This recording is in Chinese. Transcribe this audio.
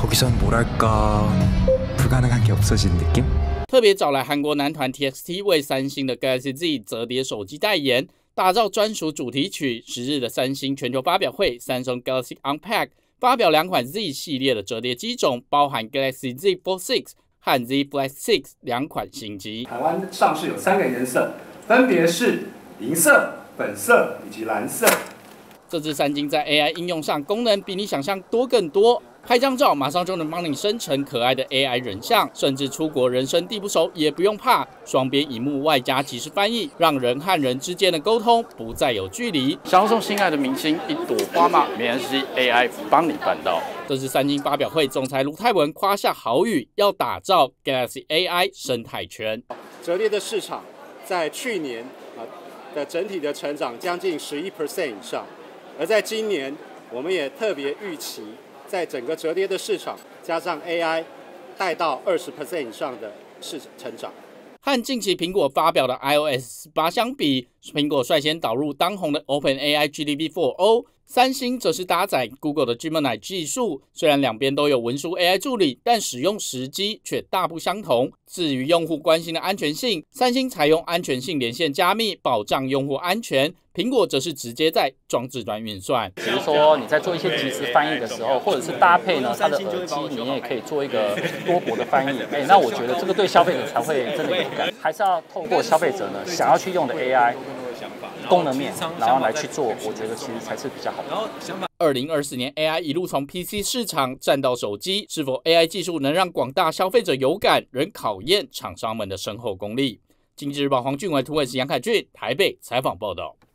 거기선 뭐랄까 불가능한 게 없어진 느낌? 特别找来韩国男团 TXT 为三星的 Galaxy Z 折叠手机代言，打造专属主题曲。10日的三星全球发表会，三星 Galaxy Unpacked 发表2款 Z 系列的折叠机种，包含 Galaxy Z Fold 6和 Z Flip 62款新机。 台湾上市有3个颜色，分别是银色、粉色以及蓝色。 这支三星在 AI 应用上功能比你想象多更多。拍张照马上就能帮你生成可爱的 AI 人像，甚至出国人生地不熟也不用怕，双边萤幕外加即时翻译，让人和人之间的沟通不再有距离。 想要送心爱的明星一朵花吗？没关系 ，AI 帮你办到。 这次三星发表会，总裁卢泰文夸下豪语，要打造 Galaxy AI 生态圈。 折叠的市场在去年的整体的成长将近11% 以上，而在今年我们也特别预期。在整个折叠的市场，加上 AI， 带到20% 以上的市场成长。 和近期苹果发表的 iOS 18相比，苹果率先导入当红的 OpenAI GPT-4o， 三星则是搭载 Google 的 Gemini 技术。虽然两边都有文书 AI 助理，但使用时机却大不相同。至于用户关心的安全性，三星采用安全性连线加密，保障用户安全。苹果则是直接在装置端运算， 比如说你在做一些即时翻译的时候，或者是搭配呢它的耳机，你也可以做一个多国的翻译。那我觉得这个对消费者才会真的有感，还是要透过消费者呢想要去用的 AI 功能面，然后来去做，我觉得其实才是比较好的。 2024年 AI 一路从 PC 市场站到手机，是否 AI 技术能让广大消费者有感，仍考验厂商们的深厚功力。经济日报黄俊伟、涂伟时、杨凯俊台北采访报道。